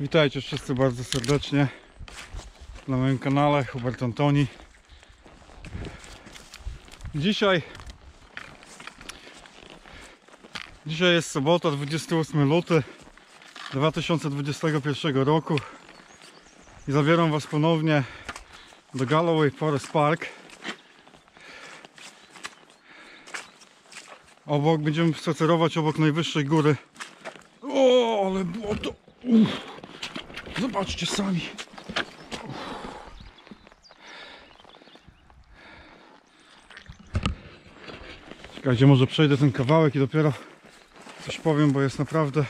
Witajcie wszyscy bardzo serdecznie na moim kanale Hubert Antoni. Dzisiaj jest sobota, 28 luty 2021 roku i zabieram Was ponownie do Galloway Forest Park. Będziemy spacerować obok najwyższej góry. O, ale błoto! Zobaczcie sami. Czekajcie, może przejdę ten kawałek i dopiero coś powiem, bo jest naprawdę...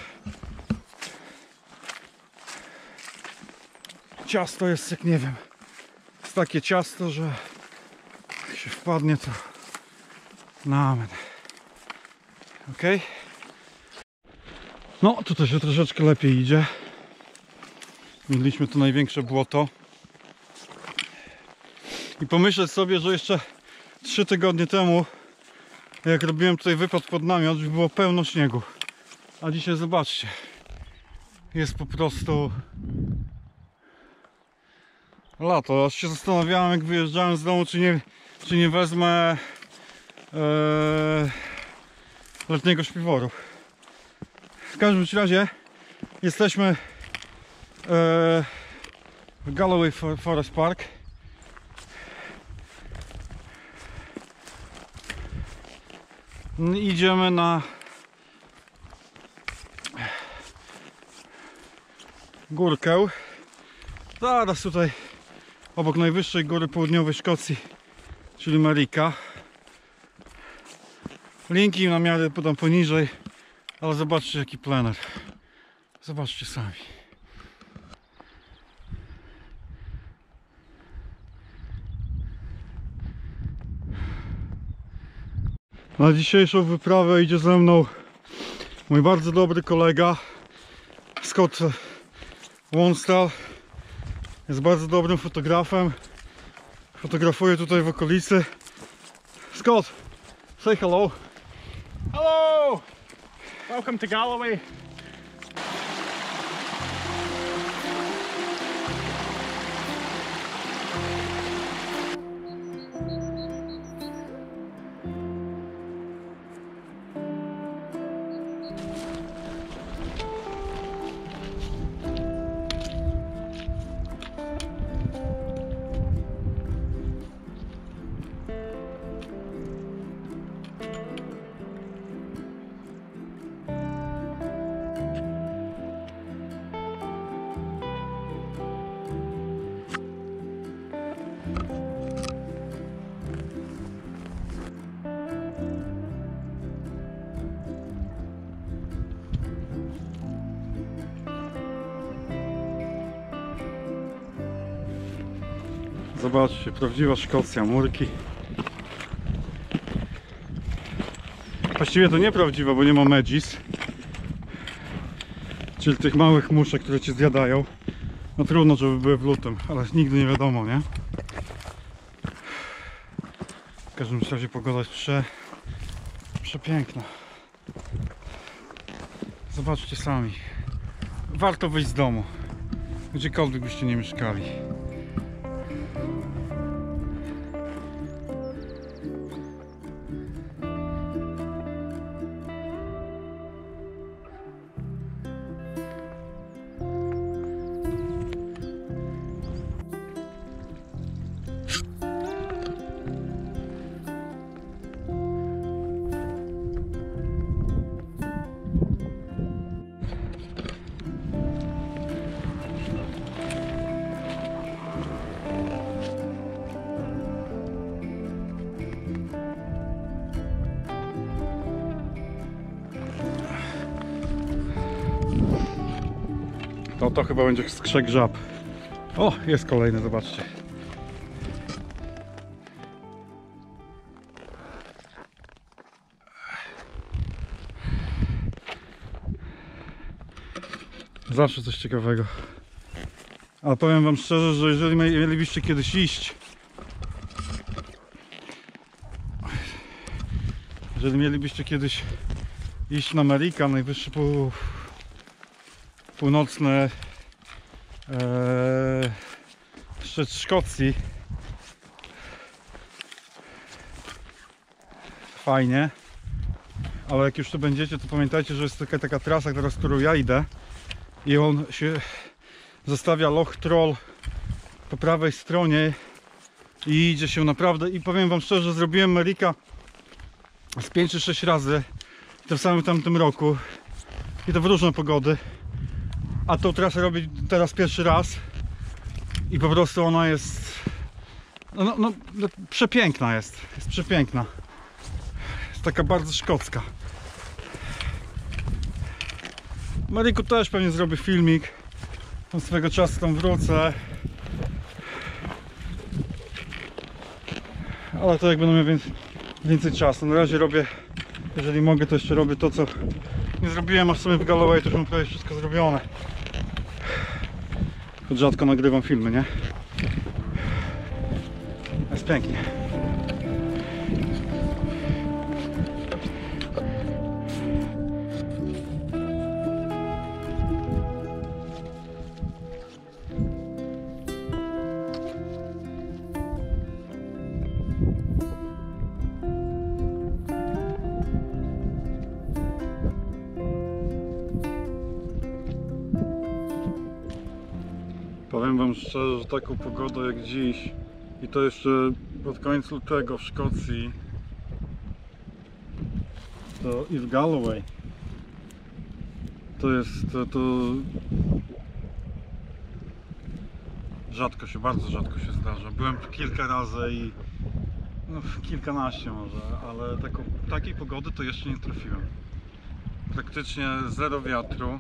Ciasto jest jak nie wiem. Jest takie ciasto, że jak się wpadnie to... Amen. Ok? No, tutaj się troszeczkę lepiej idzie. Mieliśmy tu największe błoto. I pomyśleć sobie, że jeszcze 3 tygodnie temu, jak robiłem tutaj wypad pod namiot, już było pełno śniegu. A dzisiaj zobaczcie. Jest po prostu lato. Aż się zastanawiałem, jak wyjeżdżałem z domu, czy nie wezmę letniego śpiworu. W każdym razie jesteśmy w Galloway Forest Park. Idziemy na górkę. Zaraz tutaj obok najwyższej góry południowej Szkocji, czyli Marika. Linki na miarę podam poniżej, ale zobaczcie jaki plener. Zobaczcie sami. Na dzisiejszą wyprawę idzie ze mną mój bardzo dobry kolega Scott Wonstall. Jest bardzo dobrym fotografem. Fotografuje tutaj w okolicy. Scott, say hello. Hello! Welcome to Galloway. Zobaczcie, prawdziwa Szkocja, murki. Właściwie to nieprawdziwa, bo nie ma medis, czyli tych małych muszek, które cię zjadają. No trudno, żeby były w lutym, ale nigdy nie wiadomo, nie? W każdym razie pogoda jest przepiękna. Zobaczcie sami. Warto wyjść z domu, gdziekolwiek byście nie mieszkali. No to chyba będzie skrzek żab. O, jest kolejny, zobaczcie. Zawsze coś ciekawego. Ale powiem wam szczerze, że jeżeli mielibyście kiedyś iść, iść na Marika, najwyższe północne szczyt Szkocji. Fajnie. Ale jak już tu będziecie, to pamiętajcie, że jest taka trasa, teraz, którą ja idę. I on się zostawia Loch Troll po prawej stronie. I idzie się naprawdę, i powiem wam szczerze, zrobiłem Merricka z 5 czy 6 razy w tym samym tamtym roku i to w różne pogody, a tą trasę robię teraz pierwszy raz i po prostu ona jest przepiękna, jest przepiękna, jest taka bardzo szkocka. W Merricku też pewnie zrobię filmik, tam swego czasu tam wrócę. Ale to jak będę miał więcej czasu. Na razie robię, jeżeli mogę, to jeszcze robię to, co nie zrobiłem, a w sumie w Galloway to już mam prawie wszystko zrobione. Choć rzadko nagrywam filmy, nie? Jest pięknie. Powiem wam szczerze, że taką pogodę jak dziś i to jeszcze pod koniec lutego w Szkocji to i w Galloway to jest to rzadko się, bardzo rzadko się zdarza. Byłem tu kilka razy i no, kilkanaście może, ale takiej pogody to jeszcze nie trafiłem. Praktycznie zero wiatru,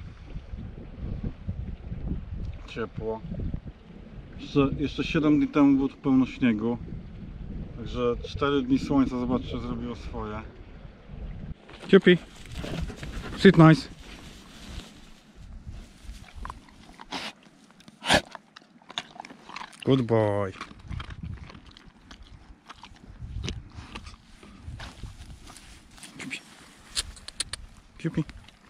ciepło. Jeszcze 7 dni temu było tu pełno śniegu. Także 4 dni słońca, zobaczcie, zrobiło swoje. Ciupi, sit nice. Good boy. Ciupi. Ciupi.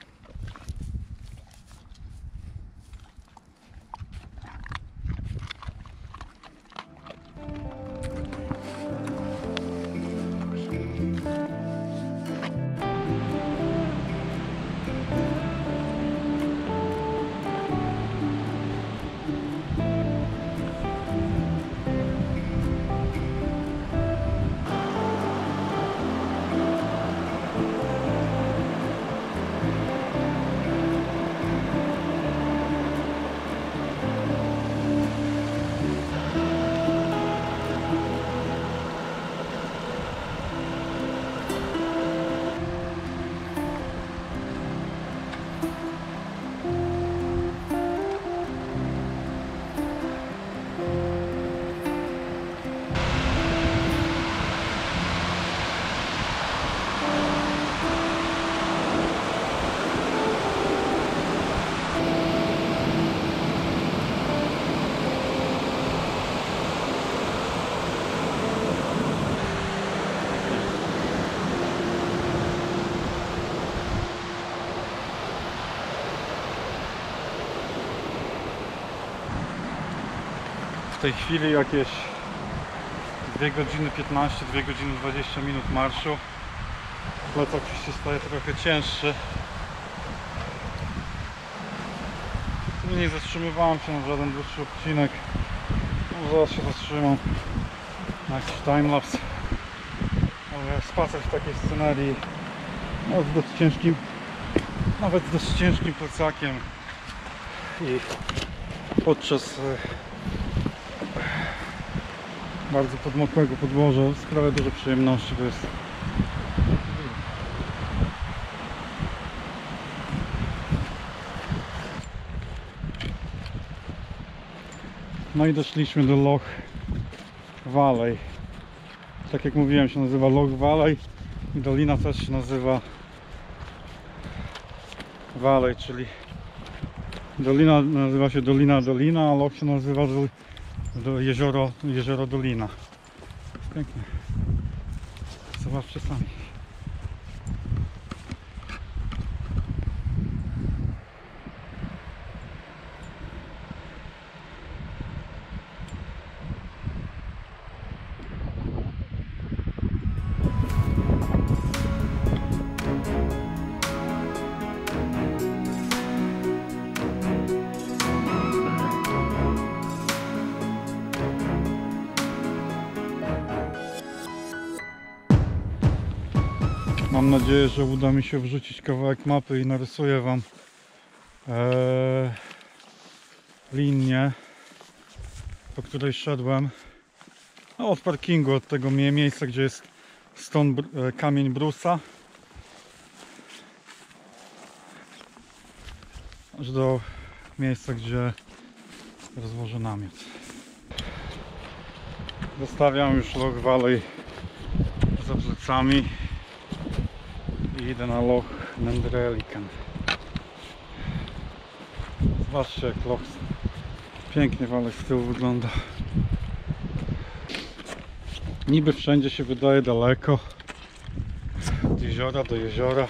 W tej chwili jakieś 2 godziny 15, 2 godziny 20 minut marszu. Plecak już się staje trochę cięższy. Nie zatrzymywałem się na żaden dłuższy odcinek. No, zaraz się zatrzymam na jakiś timelapse. Ale spacer w takiej scenerii, no, z dość ciężkim, nawet z dość ciężkim plecakiem i podczas bardzo podmokłego podłoża sprawia dużo przyjemności, bo jest no i doszliśmy do Loch Valley. Tak jak mówiłem, się nazywa Loch Valley i dolina też się nazywa Valley, czyli dolina nazywa się Dolina, a loch się nazywa jezioro Dolina. Pięknie. Zobaczcie sami. Mam nadzieję, że uda mi się wrzucić kawałek mapy i narysuję wam linię, po której szedłem. No, od parkingu, od tego miejsca, gdzie jest kamień Bruce'a, aż do miejsca, gdzie rozłożę namiot. Zostawiam już Loch Valley za plecami i idę na Loch Nendrelican. Zobaczcie, jak Loch pięknie z tyłu wygląda. Niby wszędzie się wydaje daleko, od jeziora do jeziora.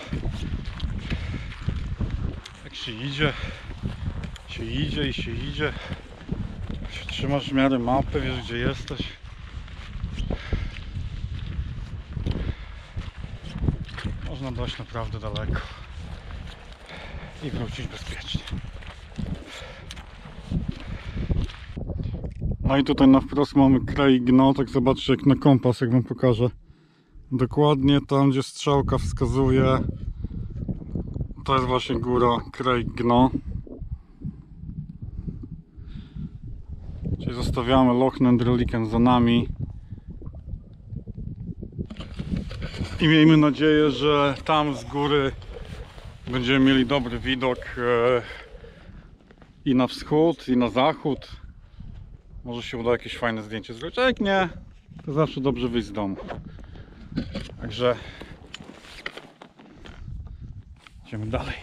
Jak się idzie i się idzie, się trzymasz w miarę mapy, wiesz gdzie jesteś. Można dojść naprawdę daleko i wrócić bezpiecznie. No i tutaj na wprost mamy Craig Gno, tak zobaczcie jak na kompas, jak wam pokażę. Dokładnie tam, gdzie strzałka wskazuje, to jest właśnie góra Craig Gno. Czyli zostawiamy Loch Nendrelican za nami. I miejmy nadzieję, że tam z góry będziemy mieli dobry widok i na wschód, i na zachód. Może się uda jakieś fajne zdjęcie zrobić, a jak nie, to zawsze dobrze wyjść z domu. Także idziemy dalej.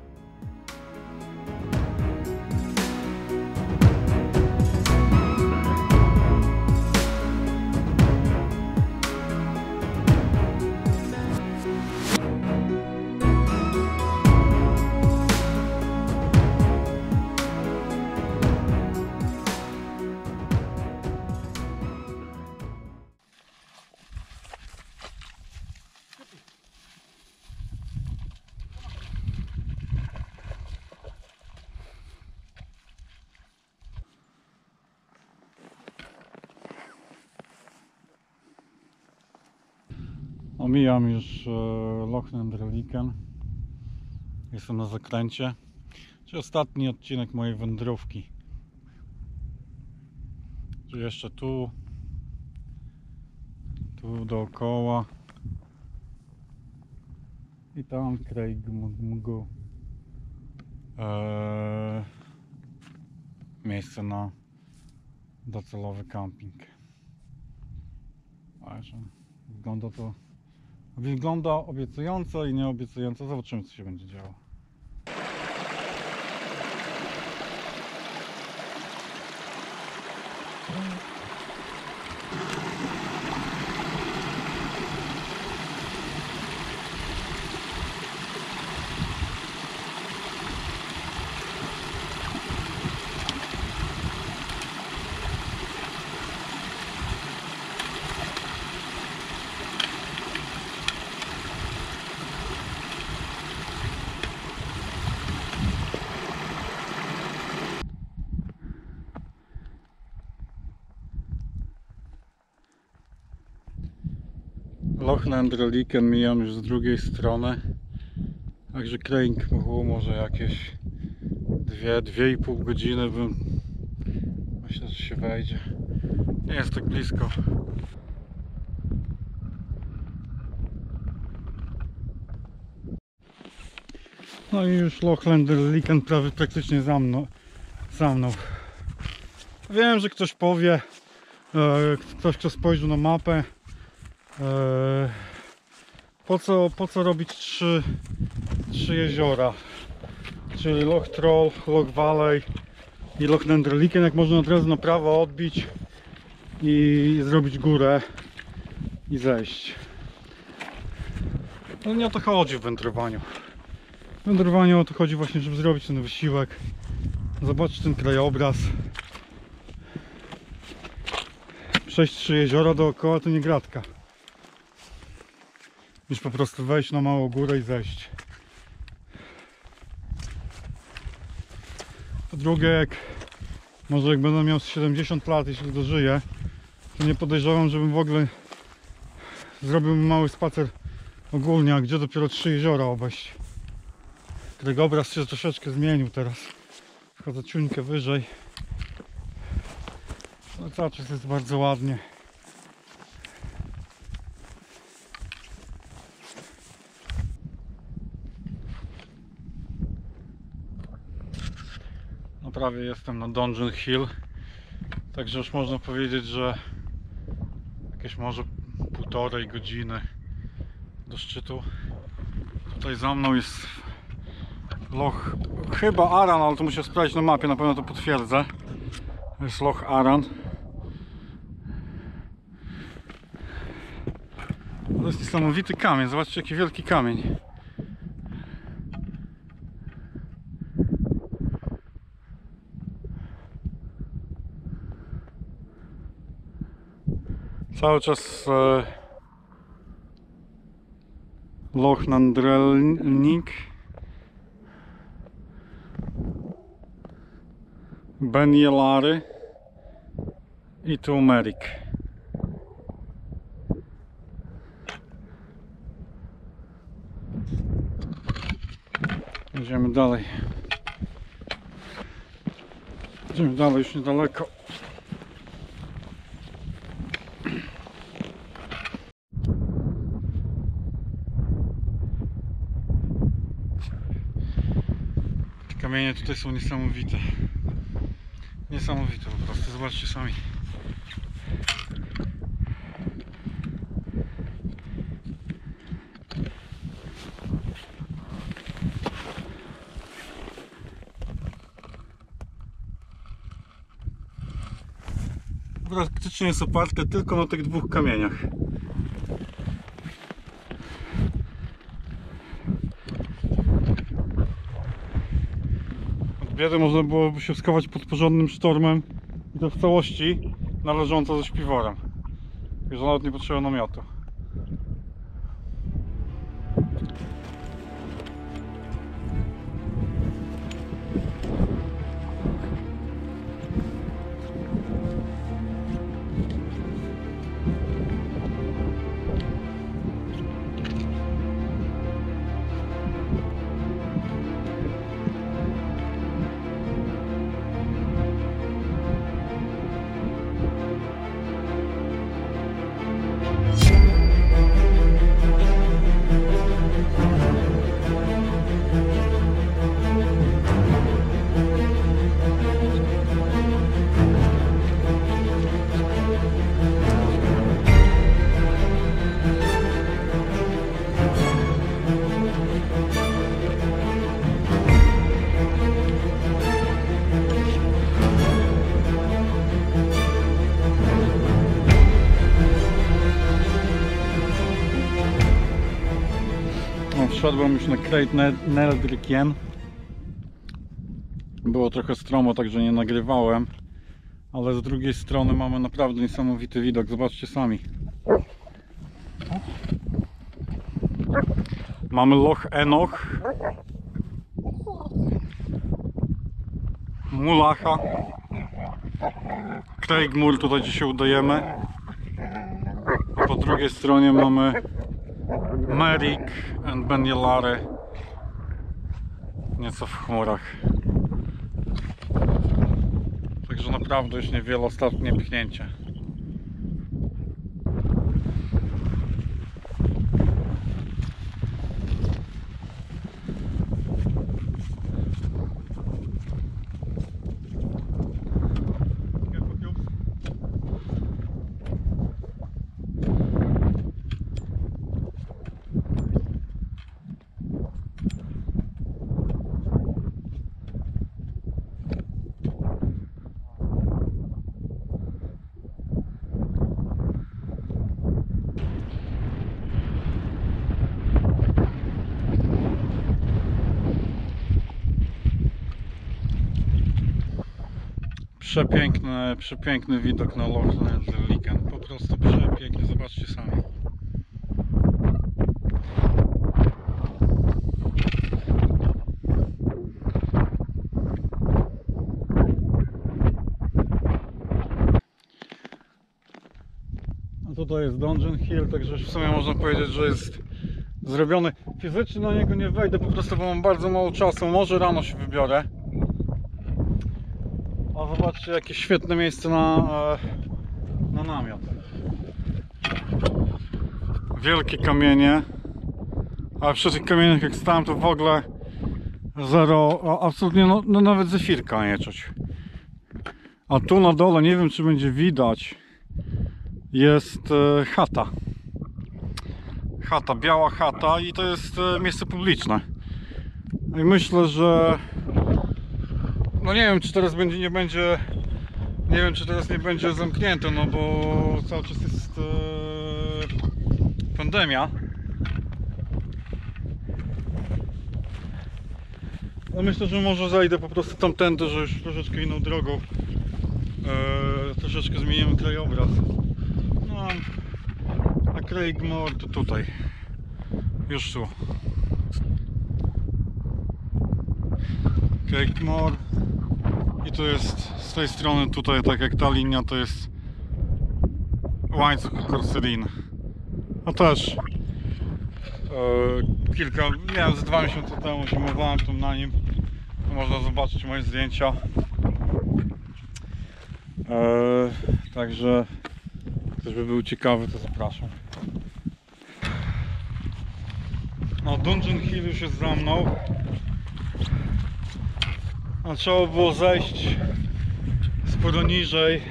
Omijam już Loch Nendrelican. Jestem na zakręcie. Czyli ostatni odcinek mojej wędrówki. Czyli jeszcze tu dookoła i tam Craig Gno. Miejsce na docelowy camping. Także wygląda obiecująco i nieobiecująco. Zobaczymy, co się będzie działo. Loch Nendrelican mijam już z drugiej strony. Także Craig Gno może jakieś 2–2,5 godziny myślę, że się wejdzie. Nie jest tak blisko. No i już Loch Nendrelican prawie praktycznie za mną. Wiem, że ktoś powie, ktoś kto spojrzy na mapę, po co robić trzy jeziora, czyli Loch Troll, Loch Valley i Loch Nendrelican, jak można od razu na prawo odbić i zrobić górę i zejść. No nie o to chodzi w wędrowaniu. W wędrowaniu o to chodzi właśnie, żeby zrobić ten wysiłek, zobaczyć ten krajobraz. Przejść 3 jeziora dookoła to nie gratka. Niż po prostu wejść na małą górę i zejść. Po drugie, może jak będę miał 70 lat, jeśli dożyję, to nie podejrzewam, żebym w ogóle zrobił mały spacer ogólnie, a gdzie dopiero 3 jeziora obejść. Krajobraz się troszeczkę zmienił teraz. Wchodzę ciuńkę wyżej. No cały czas jest bardzo ładnie. No prawie jestem na Dungeon Hill. Także już można powiedzieć, że jakieś może 1,5 godziny do szczytu. Tutaj za mną jest Loch, chyba Aran, ale to muszę sprawdzić na mapie, na pewno to potwierdzę. To jest Loch Aran. To jest niesamowity kamień, zobaczcie jaki wielki kamień. Cały czas Loch Nandrelnik, Ben Jelary i Turmeric. Idziemy dalej. Idziemy dalej, już niedaleko. Te kamienie tutaj są niesamowite. Niesamowite po prostu, zobaczcie sami. Praktycznie jest oparte tylko na tych 2 kamieniach. Od biedy można byłoby się schować pod porządnym sztormem i to w całości należąco ze śpiworem. Już nawet nie potrzeba namiotu. Wszedłem już na Creit Neldrikien. Było trochę stromo, także nie nagrywałem. Ale z drugiej strony mamy naprawdę niesamowity widok. Zobaczcie sami. Mamy Loch Enoch, Mulacha, Craigmore, tutaj gdzie się udajemy. A po drugiej stronie mamy Merrick and Ben Jelary, nieco w chmurach. Także naprawdę już niewiele, ostatnie pchnięcie. Przepiękny widok na Loch Nandrelniken. Po prostu przepiękny, zobaczcie sami. A tutaj jest Dungeon Hill, także w sumie można powiedzieć, że jest zrobiony. Fizycznie na niego nie wejdę, po prostu bo mam bardzo mało czasu. Może rano się wybiorę. A zobaczcie, jakie świetne miejsce na namiot. Wielkie kamienie. Ale przy tych kamieniach jak stałem, to w ogóle zero, absolutnie no nawet zefirka nie czuć. A tu na dole, nie wiem czy będzie widać, jest chata. Chata, biała chata i to jest miejsce publiczne. I myślę, że no nie wiem czy teraz będzie, nie będzie, nie wiem czy teraz nie będzie zamknięte, no bo cały czas jest pandemia. No myślę, że może zajdę po prostu tamtędy, że już troszeczkę inną drogą. Troszeczkę zmienimy krajobraz. No, a Craigmore to tutaj. Już tu. Craigmore. I to jest z tej strony tutaj, tak jak ta linia, to jest łańcuch Corsedin. A też kilka, nie wiem, z 2 miesiące temu zimowałem tam na nim. Tu można zobaczyć moje zdjęcia. Także ktoś by był ciekawy, to zapraszam. No, Dungeon Hill już jest za mną. A trzeba było zejść sporo niżej,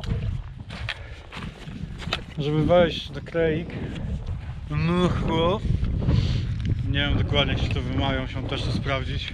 żeby wejść do Craig. No, nie wiem dokładnie jak się to wymawia, musiałem też to sprawdzić.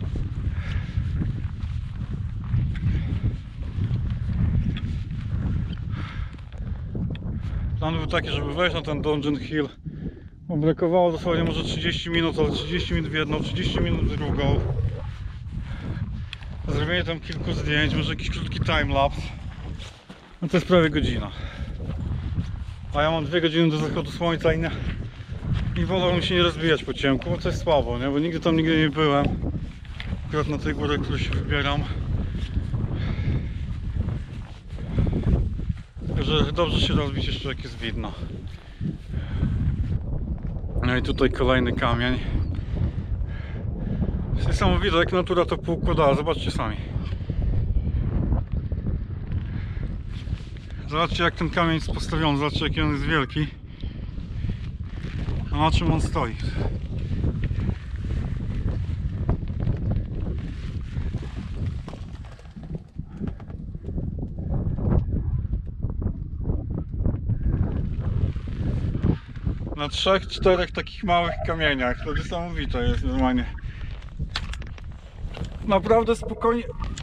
Plan był taki, żeby wejść na ten Dungeon Hill. Brakowało dosłownie może 30 minut, ale 30 minut w jedną, 30 minut w drugą. Zrobienie tam kilku zdjęć, może jakiś krótki timelapse. No to jest prawie godzina. A ja mam 2 godziny do zachodu słońca i wolałbym się nie rozbijać po ciemku, bo to jest słabo, nie? Bo nigdy nie byłem. Akurat na tej górze, której się wybieram. Także dobrze się rozbić jeszcze jak jest widno. No i tutaj kolejny kamień. Jest niesamowite jak natura to poukładała, zobaczcie sami. Zobaczcie jak ten kamień jest postawiony, zobaczcie jaki on jest wielki. A na czym on stoi? Na 3-4 takich małych kamieniach. To niesamowite jest normalnie. Naprawdę spokojnie.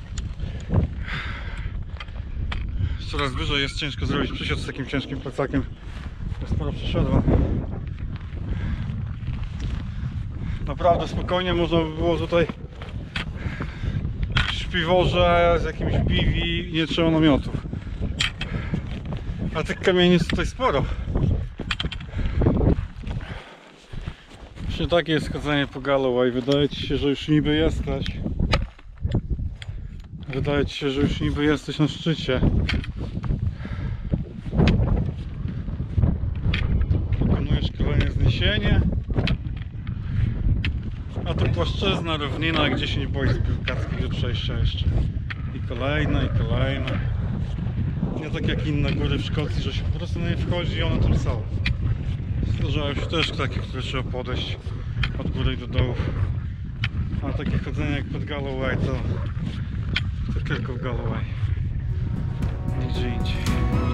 Coraz wyżej jest ciężko zrobić przysiad z takim ciężkim plecakiem. Sporo przeszedłem. Naprawdę spokojnie można by było tutaj w śpiworze z jakimś biwi i nie trzeba namiotów. A tych kamieni jest tutaj sporo. Właśnie takie jest chodzenie po Galloway. Wydaje ci się, że już niby jesteś. Wydaje ci się, że już niby jesteś na szczycie. Wykonujesz kolejne zniesienie. A to płaszczyzna, równina, gdzie się nie boisz z piłkarskiego przejścia jeszcze. I kolejne, i kolejne. Nie tak jak inne góry w Szkocji, że się po prostu nie wchodzi i one tam są. Zdarzają się też takie, które trzeba podejść od góry do dołu. A takie chodzenie jak pod Galloway to tylko w Galloway. Nigdzie indziej.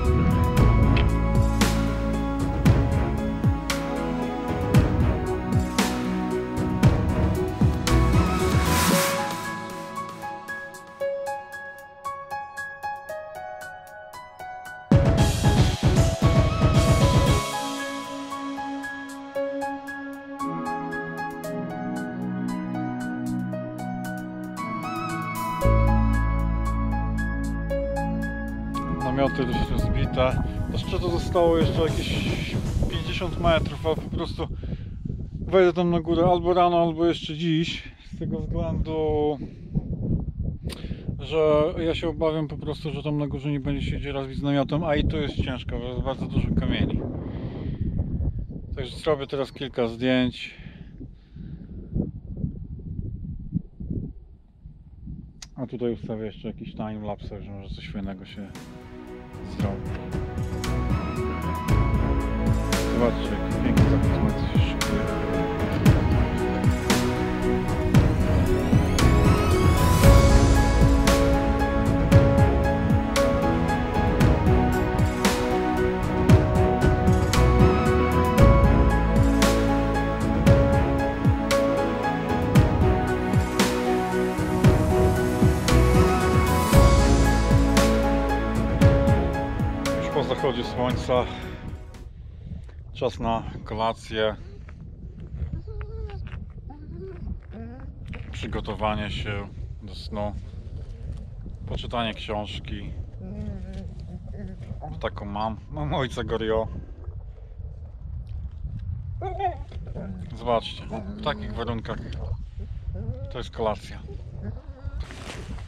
Namioty dość rozbite. Do szczytu zostało jeszcze jakieś 50 metrów, ale po prostu wejdę tam na górę albo rano, albo jeszcze dziś. Z tego względu, że ja się obawiam po prostu, że tam na górze nie będzie się gdzie rozbić z namiotem, a i tu jest ciężko, bo jest bardzo dużo kamieni. Także zrobię teraz kilka zdjęć. A tutaj ustawię jeszcze jakiś timelapse, że może coś fajnego się zrobi. Zobaczcie, jaki piękny zakaz słońca się szykuje. Po zachodzie słońca czas na kolację, przygotowanie się do snu, poczytanie książki. Taką mam ojca Gorio. Zobaczcie, w takich warunkach to jest kolacja.